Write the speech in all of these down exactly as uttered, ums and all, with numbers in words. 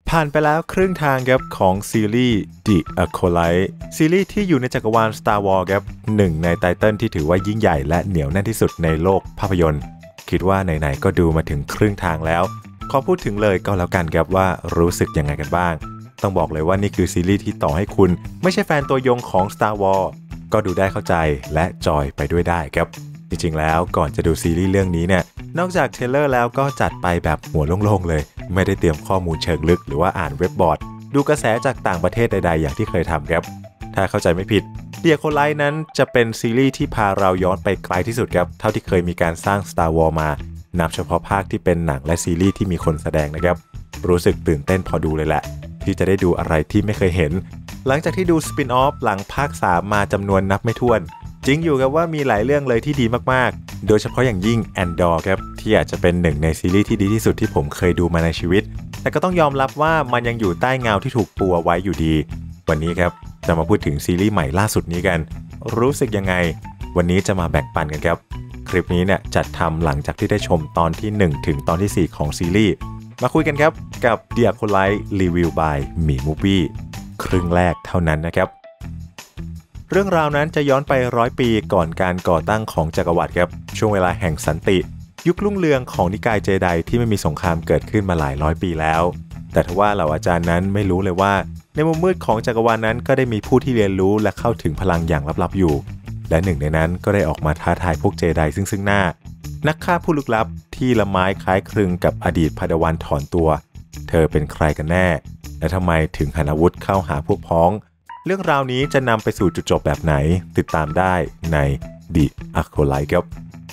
ผ่านไปแล้วครึ่งทางครับของซีรีส์ The Acolyte ซีรีส์ที่อยู่ในจักรวาล Star Wars ครับหนึ่งในไตเติ้ลที่ถือว่ายิ่งใหญ่และเหนียวแน่นที่สุดในโลกภาพยนตร์คิดว่าไหนๆก็ดูมาถึงครึ่งทางแล้วขอพูดถึงเลยก็แล้วกันครับว่ารู้สึกยังไงกันบ้างต้องบอกเลยว่านี่คือซีรีส์ที่ต่อให้คุณไม่ใช่แฟนตัวยงของ Star Wars ก็ดูได้เข้าใจและจอยไปด้วยได้ครับจริงๆแล้วก่อนจะดูซีรีส์เรื่องนี้เนี่ยนอกจากเทรลเลอร์แล้วก็จัดไปแบบหัวโล่งๆเลยไม่ได้เตรียมข้อมูลเชิงลึกหรือว่าอ่านเว็บบอร์ดดูกระแสจากต่างประเทศใดๆอย่างที่เคยทำครับถ้าเข้าใจไม่ผิด The Acolyte นั้นจะเป็นซีรีส์ที่พาเราย้อนไปไกลที่สุดครับเท่าที่เคยมีการสร้าง Star Wars มานับเฉพาะภาคที่เป็นหนังและซีรีส์ที่มีคนแสดงนะครับรู้สึกตื่นเต้นพอดูเลยแหละที่จะได้ดูอะไรที่ไม่เคยเห็นหลังจากที่ดูสปินออฟหลังภาคสามมาจำนวนนับไม่ถ้วนจริงอยู่กับว่ามีหลายเรื่องเลยที่ดีมากๆโดยเฉพาะอย่างยิ่ง Andor ครับที่อาจจะเป็นหนึ่งในซีรีส์ที่ดีที่สุดที่ผมเคยดูมาในชีวิตแต่ก็ต้องยอมรับว่ามันยังอยู่ใต้เงาที่ถูกปูเอาไว้อยู่ดีวันนี้ครับจะมาพูดถึงซีรีส์ใหม่ล่าสุดนี้กันรู้สึกยังไงวันนี้จะมาแบ่งปันกันครับคลิปนี้เนี่ยจัดทำหลังจากที่ได้ชมตอนที่หนึ่งถึงตอนที่สี่ของซีรีส์มาคุยกันครับกับ The Acolyte Review by หมี่ Movie ครึ่งแรกเท่านั้นนะครับเรื่องราวนั้นจะย้อนไปร้อยปีก่อนการก่อตั้งของจักรวรรดิครับช่วงเวลาแห่งสันติยุครุ่งเรืองของนิกายเจไดที่ไม่มีสงครามเกิดขึ้นมาหลายร้อยปีแล้วแต่ทว่าเหล่าอาจารย์นั้นไม่รู้เลยว่าในมุมมืดของจักรวาลนั้นก็ได้มีผู้ที่เรียนรู้และเข้าถึงพลังอย่างลับๆอยู่และหนึ่งในนั้นก็ได้ออกมาท้าทายพวกเจไดซึ่งซึ่งหน้านักฆ่าผู้ลึกลับที่ละไม้คล้ายคลึงกับอดีตพาดาวันถอนตัวเธอเป็นใครกันแน่และทำไมถึงหันอาวุธเข้าหาพวกพ้องเรื่องราวนี้จะนำไปสู่จุดจบแบบไหนติดตามได้ใน The Acolyte ครับ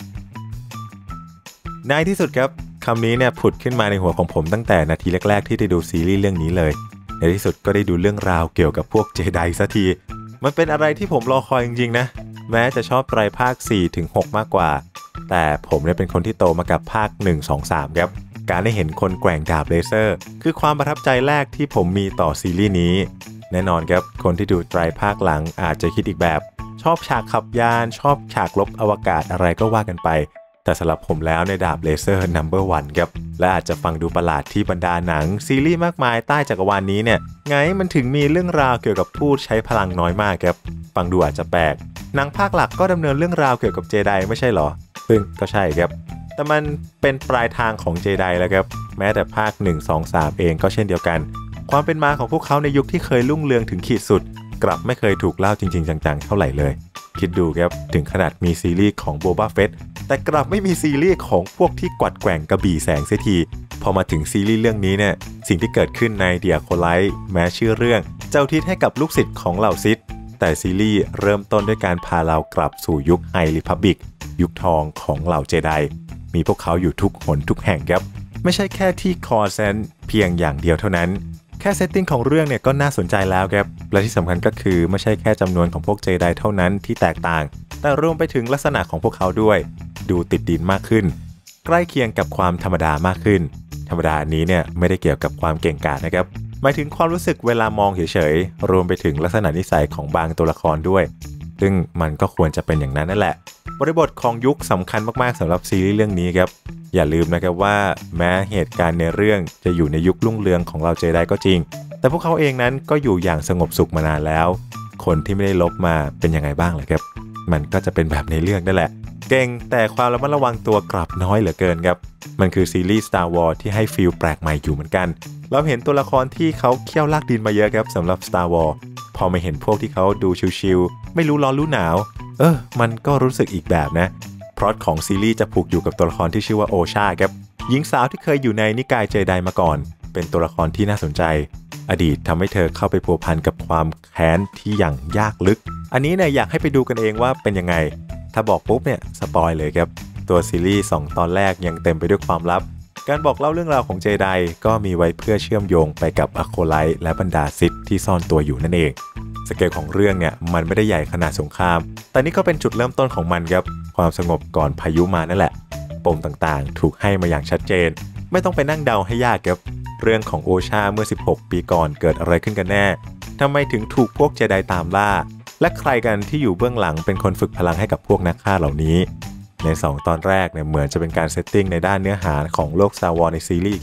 ในที่สุดครับคำนี้เนี่ยผุดขึ้นมาในหัวของผมตั้งแต่นาทีแรกๆที่ได้ดูซีรีส์เรื่องนี้เลยในที่สุดก็ได้ดูเรื่องราวเกี่ยวกับพวกเจไดสักทีมันเป็นอะไรที่ผมรอคอยจริงๆนะแม้จะชอบไตรภาค สี่ถึงหก มากกว่าแต่ผมเนี่ยเป็นคนที่โตมากับภาค หนึ่ง สอง สาม ครับการได้เห็นคนแกว่งดาบเลเซอร์คือความประทับใจแรกที่ผมมีต่อซีรีส์นี้แน่นอนครับคนที่ดูไตรภาคหลังอาจจะคิดอีกแบบชอบฉากขับยานชอบฉากลบอวกาศอะไรก็ว่ากันไปแต่สำหรับผมแล้วในดาบเลเซอร์ นัมเบอร์ วัน ครับและอาจจะฟังดูประหลาดที่บรรดาหนังซีรีส์มากมายใต้จักรวาลนี้เนี่ยไงมันถึงมีเรื่องราวเกี่ยวกับผู้ใช้พลังน้อยมากครับฟังดูอาจจะแปลกหนังภาคหลักก็ดำเนินเรื่องราวเกี่ยวกับเจไดไม่ใช่หรอซึ่งก็ใช่ครับแต่มันเป็นปลายทางของเจไดแล้วครับแม้แต่ภาค หนึ่ง สอง สาม เองก็เช่นเดียวกันความเป็นมาของพวกเขาในยุคที่เคยรุ่งเรืองถึงขีดสุดกลับไม่เคยถูกเล่าจริงๆจังๆเท่าไหร่เลยคิดดูครับถึงขนาดมีซีรีส์ของโบบาเฟตแต่กลับไม่มีซีรีส์ของพวกที่กวัดแกว่งกระบี่แสงเสียทีพอมาถึงซีรีส์เรื่องนี้เนี่ยสิ่งที่เกิดขึ้นใน The Acolyte แม้ชื่อเรื่องจะอุทิศให้กับลูกศิษย์ของเหล่าซิธแต่ซีรีส์เริ่มต้นด้วยการพาเรากลับสู่ยุคไฮริพับบิกยุคทองของเหล่าเจไดมีพวกเขาอยู่ทุกหนทุกแห่งครับไม่ใช่แค่ที่คอร์เซนเพียงอย่างเดียวเท่านั้นแค่เซตติ้งของเรื่องเนี่ยก็น่าสนใจแล้วครับและที่สำคัญก็คือไม่ใช่แค่จำนวนของพวกเจไดเท่านั้นที่แตกต่างแต่รวมไปถึงลักษณะของพวกเขาด้วยดูติดดินมากขึ้นใกล้เคียงกับความธรรมดามากขึ้นธรรมดานี้เนี่ยไม่ได้เกี่ยวกับความเก่งกาจนะครับหมายถึงความรู้สึกเวลามองเฉยๆรวมไปถึงลักษณะนิสัยของบางตัวละครด้วยซึ่งมันก็ควรจะเป็นอย่างนั้นนั่นแหละบริบทของยุคสำคัญมากๆสำหรับซีรีส์เรื่องนี้ครับอย่าลืมนะครับว่าแม้เหตุการณ์ในเรื่องจะอยู่ในยุครุ่งเรืองของเราเจไดก็จริงแต่พวกเขาเองนั้นก็อยู่อย่างสงบสุขมานานแล้วคนที่ไม่ได้ลบมาเป็นยังไงบ้างล่ะครับมันก็จะเป็นแบบในเรื่องนั่นแหละเก่งแต่ความระมัดระวังตัวกลับน้อยเหลือเกินครับมันคือซีรีส์ Star Wars ที่ให้ฟีลแปลกใหม่อยู่เหมือนกันเราเห็นตัวละครที่เขาเคี่ยวลากดินมาเยอะครับสำหรับ Star Wars พอมาเห็นพวกที่เขาดูชิลๆไม่รู้ร้อนรู้หนาวเออมันก็รู้สึกอีกแบบนะพล็อตของซีรีส์จะผูกอยู่กับตัวละครที่ชื่อว่าโอชาครับหญิงสาวที่เคยอยู่ในนิกายเจไดมาก่อนเป็นตัวละครที่น่าสนใจอดีตทำให้เธอเข้าไปพัวพันกับความแค้นที่อย่างยากลึกอันนี้เนี่ยอยากให้ไปดูกันเองว่าเป็นยังไงถ้าบอกปุ๊บเนี่ยสปอยเลยครับตัวซีรีส์สองตอนแรกยังเต็มไปด้วยความลับการบอกเล่าเรื่องราวของเจไดก็มีไว้เพื่อเชื่อมโยงไปกับอะโคไลท์และบรรดาซิธที่ซ่อนตัวอยู่นั่นเองสเกลของเรื่องเนี่ยมันไม่ได้ใหญ่ขนาดสงครามแต่นี่ก็เป็นจุดเริ่มต้นของมันครับความสงบก่อนพายุมานั่นแหละปมต่างๆถูกให้มาอย่างชัดเจนไม่ต้องไปนั่งเดาให้ยากครับเรื่องของโอชาเมื่อสิบหกปีก่อนเกิดอะไรขึ้นกันแน่ทำไมถึงถูกพวกเจไดตามล่าและใครกันที่อยู่เบื้องหลังเป็นคนฝึกพลังให้กับพวกนักฆ่าเหล่านี้ในสองตอนแรกเนี่ยเหมือนจะเป็นการเซตติ้งในด้านเนื้อหาของโลก Star Wars ในซีรีส์ครับ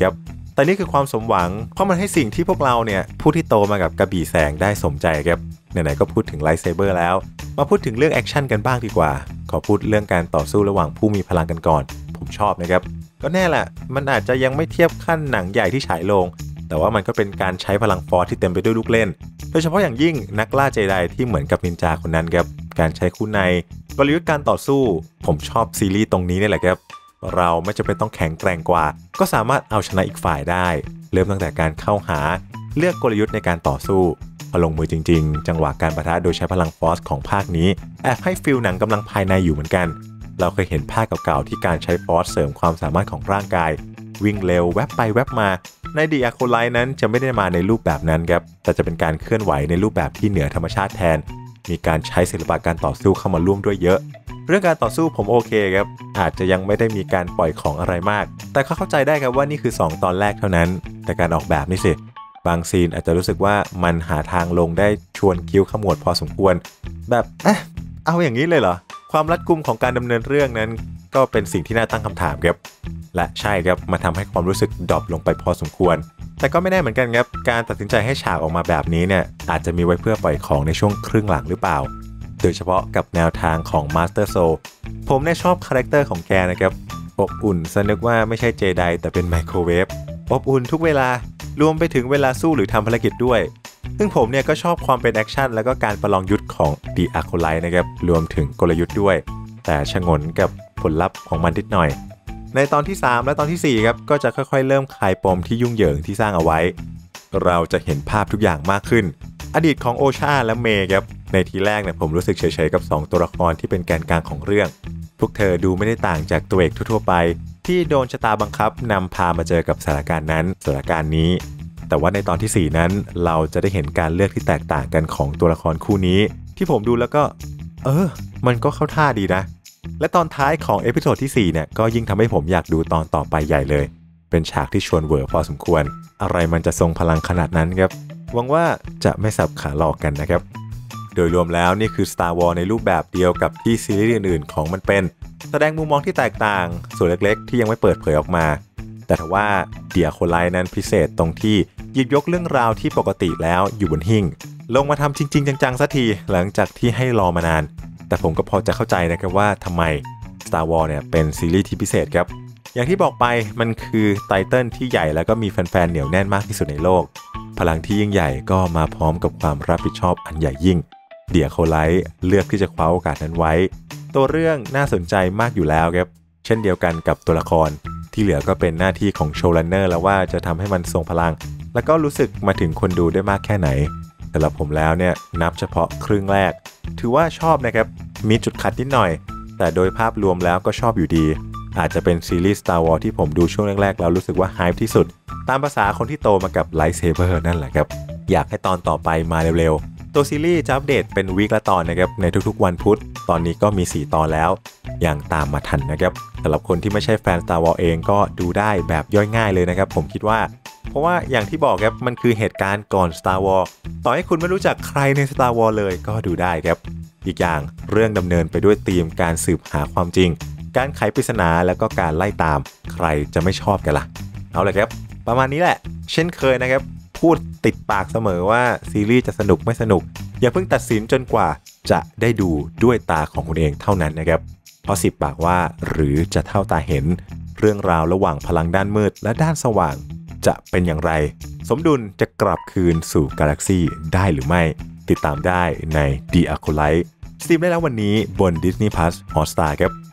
แต่นี่คือความสมหวังเพราะมันให้สิ่งที่พวกเราเนี่ยผู้ที่โตมากับกระบี่แสงได้สมใจครับไหนๆก็พูดถึงไลท์เซเบอร์แล้วมาพูดถึงเรื่องแอคชั่นกันบ้างดีกว่าขอพูดเรื่องการต่อสู้ระหว่างผู้มีพลังกันก่อนผมชอบนะครับก็แน่แหละมันอาจจะยังไม่เทียบขั้นหนังใหญ่ที่ฉายลงแต่ว่ามันก็เป็นการใช้พลังฟอร์สที่เต็มไปด้วยลูกเล่นโดยเฉพาะอย่างยิ่งนักล่าเจไดที่เหมือนกับนินจาคนนั้นครับการใช้คู่ในกลยุทธ์การต่อสู้ผมชอบซีรีส์ตรงนี้นี่แหละครับเราไม่จำเป็นต้องแข็งแกร่งกว่าก็สามารถเอาชนะอีกฝ่ายได้เริ่มตั้งแต่การเข้าหาเลือกกลยุทธ์ในการต่อสู้พอลงมือจริงๆจังหวะการปะทะโดยใช้พลังฟอร์สของภาคนี้แอบให้ฟีลหนังกำลังภายในอยู่เหมือนกันเราเคยเห็นภาคเก่าๆที่การใช้ฟอร์สเสริมความสามารถของร่างกายวิ่งเร็วแวบไปแวบมาใน The Acolyte นั้นจะไม่ได้มาในรูปแบบนั้นครับแต่จะเป็นการเคลื่อนไหวในรูปแบบที่เหนือธรรมชาติแทนมีการใช้ศิลปะการต่อสู้เข้ามาร่วมด้วยเยอะเรื่องการต่อสู้ผมโอเคครับอาจจะยังไม่ได้มีการปล่อยของอะไรมากแต่เขาเข้าใจได้ครับว่านี่คือสองตอนแรกเท่านั้นแต่การออกแบบนี่สิบางซีนอาจจะรู้สึกว่ามันหาทางลงได้ชวนคิ้วขมวดพอสมควรแบบเอ๊ะเอาอย่างนี้เลยเหรอความรัดกุมของการดำเนินเรื่องนั้นก็เป็นสิ่งที่น่าตั้งคำถามครับและใช่ครับมาทำให้ความรู้สึกดรอปลงไปพอสมควรแต่ก็ไม่แน่เหมือนกันครับการตัดสินใจให้ฉากออกมาแบบนี้เนี่ยอาจจะมีไว้เพื่อปล่อยของในช่วงครึ่งหลังหรือเปล่าโดยเฉพาะกับแนวทางของ Master Soul ผมเนี่ยชอบคาแรคเตอร์ของแกนะครับอบอุ่นซะนึกว่าไม่ใช่เจไดแต่เป็นไมโครเวฟอบอุ่นทุกเวลารวมไปถึงเวลาสู้หรือทำภารกิจด้วยซึ่งผมเนี่ยก็ชอบความเป็นแอคชั่นแล้วก็การประลองยุทธของ The Acolyte นะครับรวมถึงกลยุทธ์ด้วยแต่ชงนกับผลลัพธ์ของมันนิดหน่อยในตอนที่สามและตอนที่สี่ครับก็จะค่อยๆเริ่มคลายปมที่ยุ่งเหยิงที่สร้างเอาไว้เราจะเห็นภาพทุกอย่างมากขึ้นอดีตของโอชาและเมย์ครับในทีแรกเนี่ยผมรู้สึกเฉยๆกับสองตัวละครที่เป็นแกนกลางของเรื่องพวกเธอดูไม่ได้ต่างจากตัวเอกทั่วๆไปที่โดนชะตาบังคับนำพามาเจอกับสถานการณ์นั้นสถานการณ์นี้แต่ว่าในตอนที่สี่นั้นเราจะได้เห็นการเลือกที่แตกต่างกันของตัวละครคู่นี้ที่ผมดูแล้วก็เออมันก็เข้าท่าดีนะและตอนท้ายของเอพิโซดที่สี่เนี่ยก็ยิ่งทำให้ผมอยากดูตอนต่อไปใหญ่เลยเป็นฉากที่ชวนเวอร์พอสมควรอะไรมันจะทรงพลังขนาดนั้นครับหวังว่าจะไม่สับขาหลอกกันนะครับโดยรวมแล้วนี่คือ Star Wars ในรูปแบบเดียวกับที่ซีรีส์อื่นๆของมันเป็นแสดงมุมมองที่แตกต่างส่วนเล็กๆที่ยังไม่เปิดเผยออกมาแต่ถ้าว่า The Acolyte นั้นพิเศษตรงที่หยิบยกเรื่องราวที่ปกติแล้วอยู่บนหิ้งลงมาทำจริงๆจังๆสักทีหลังจากที่ให้รอมานานแต่ผมก็พอจะเข้าใจนะครับว่าทำไม Star Wars เนี่ยเป็นซีรีส์ที่พิเศษครับอย่างที่บอกไปมันคือไตเติ้ลที่ใหญ่แล้วก็มีแฟนๆเหนียวแน่นมากที่สุดในโลกพลังที่ยิ่งใหญ่ก็มาพร้อมกับความรับผิดชอบอันใหญ่ยิ่งเดียโคไลท์เลือกที่จะคว้าโอกาสนั้นไว้ตัวเรื่องน่าสนใจมากอยู่แล้วครับเช่นเดียวกันกับตัวละครที่เหลือก็เป็นหน้าที่ของโชว์รันเนอร์แล้วว่าจะทำให้มันทรงพลังแล้วก็รู้สึกมาถึงคนดูได้มากแค่ไหนสำหรับผมแล้วเนี่ยนับเฉพาะครึ่งแรกถือว่าชอบนะครับมีจุดขัดนิดหน่อยแต่โดยภาพรวมแล้วก็ชอบอยู่ดีอาจจะเป็นซีรีส์ Star Wars ที่ผมดูช่วงแรกๆแล้วรู้สึกว่าไฮป์ที่สุดตามภาษาคนที่โตมากับไลท์เซเบอร์นั่นแหละครับอยากให้ตอนต่อไปมาเร็วๆตัวซีรีส์จะอัปเดตเป็นวีคละตอนนะครับในทุกๆวันพุธตอนนี้ก็มีสี่ตอนแล้วอย่างตามมาทันนะครับสำหรับคนที่ไม่ใช่แฟน Star Wars เองก็ดูได้แบบย่อยง่ายเลยนะครับผมคิดว่าเพราะว่าอย่างที่บอกครับมันคือเหตุการณ์ก่อน Star Wars ต่อให้คุณไม่รู้จักใครใน Star Wars เลยก็ดูได้ครับอีกอย่างเรื่องดำเนินไปด้วยธีมการสืบหาความจริงการไขปริศนาแล้วก็การไล่ตามใครจะไม่ชอบกันล่ะเอาเลยครับประมาณนี้แหละเช่นเคยนะครับพูดติดปากเสมอว่าซีรีส์จะสนุกไม่สนุกอย่าเพิ่งตัดสินจนกว่าจะได้ดูด้วยตาของคุณเองเท่านั้นนะครับเพราะสิบปากว่าหรือจะเท่าตาเห็นเรื่องราวระหว่างพลังด้านมืดและด้านสว่างจะเป็นอย่างไรสมดุลจะกลับคืนสู่กาแล็กซี่ได้หรือไม่ติดตามได้ใน The Acolyte สตรีมได้แล้ววันนี้บน Disney Plus Hotstar ครับ